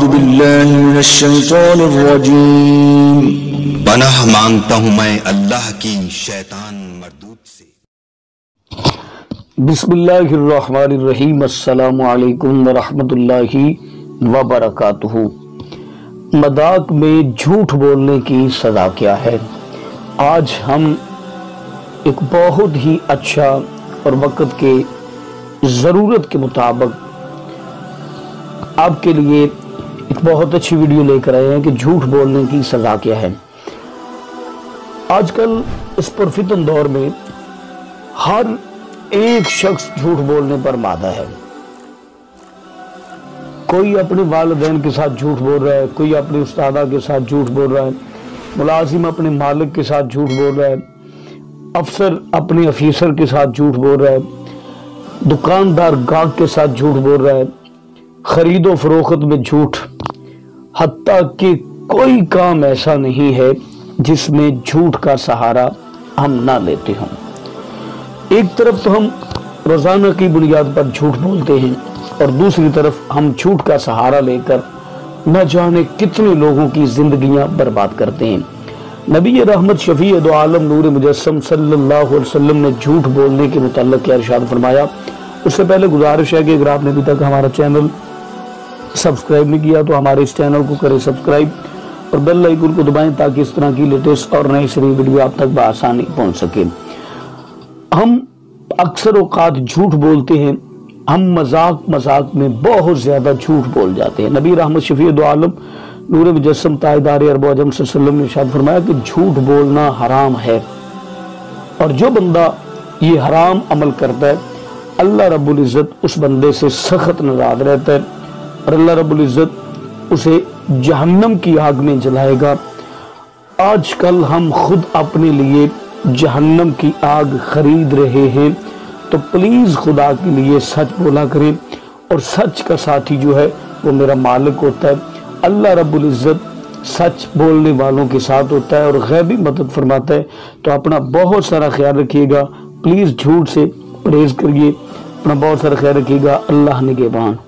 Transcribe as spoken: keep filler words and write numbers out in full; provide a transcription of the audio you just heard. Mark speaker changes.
Speaker 1: باللہ من الشیطان الرجیم۔
Speaker 2: پناہ مانگتا ہوں میں اللہ کی شیطان مردود سے۔
Speaker 3: بسم اللہ الرحمن الرحیم۔ السلام علیکم ورحمۃ اللہ وبرکاتہ۔ مذاق میں جھوٹ بولنے کی سزا کیا ہے؟ آج ہم ایک بہت ہی اچھا اور وقت کے ضرورت کے مطابق آپ کے لیے ایک بہت اچھی ویڈیو لے کر آئے ہیں کہ جھوٹ بولنے کی سزا کیا ہے۔ آج کل اس پرفتن دور میں ہر ایک شخص جھوٹ بولنے پر مادہ ہے۔ کوئی اپنے والدین کے ساتھ جھوٹ بول رہا ہے، کوئی اپنے استادہ کے ساتھ جھوٹ بول رہا ہے، ملازم اپنے مالک کے ساتھ جھوٹ بول رہا ہے، افسر اپنے افیسر کے ساتھ جھوٹ بول رہا ہے، دکاندار گاہک کے ساتھ جھوٹ بول رہا ہے، خرید و فروخت میں جھوٹ، حتیٰ کہ کوئی کام ایسا نہیں ہے جس میں جھوٹ کا سہارا ہم نہ لیتے ہوں۔ ایک طرف تو ہم روزانہ کی بنیاد پر جھوٹ بولتے ہیں اور دوسری طرف ہم جھوٹ کا سہارا لے کر نہ جانے کتنے لوگوں کی زندگیاں برباد کرتے ہیں۔ نبی رحمت شفیع دو عالم نور مجسم صلی اللہ علیہ وسلم نے جھوٹ بولنے کے متعلق کیا ارشاد فرمایا؟ اس سے پہلے گزارش ہے کہ اگر آپ نے ابھی تک ہمارا چینل سبسکرائب نہیں کیا تو ہمارے اس چینل کو کریں سبسکرائب اور بیل آئیکن کو دبائیں تاکہ اس طرح کی لیٹسٹ اور نئی سری ویڈیو آپ تک بآسانی پہنچ سکے۔ ہم اکثر اوقات جھوٹ بولتے ہیں، ہم مذاق مذاق میں بہت زیادہ جھوٹ بول جاتے ہیں۔ نبی رحمت شفیع دو عالم نور مجسم تاجدار ارب و عجم صلی اللہ علیہ وسلم نے ارشاد فرمایا کہ جھوٹ بولنا حرام ہے، اور جو بندہ یہ حرام عمل کرتا ہے اللہ رب العزت اس بندے سے سخت ناراض رہتا ہے اور اللہ رب العزت اسے جہنم کی آگ میں جلائے گا۔ آج کل ہم خود اپنے لیے جہنم کی آگ خرید رہے ہیں، تو پلیز خدا کے لیے سچ بولا کریں، اور سچ کا ساتھی جو ہے وہ میرا مالک ہوتا ہے۔ اللہ رب العزت سچ بولنے والوں کے ساتھ ہوتا ہے اور غیبی مدد فرماتا ہے۔ تو اپنا بہت سارا خیال رکھیے گا، پلیز جھوٹ سے پرہیز کریے، اپنا بہت سارا خیال رکھیے گا۔ اللہ نگہبان۔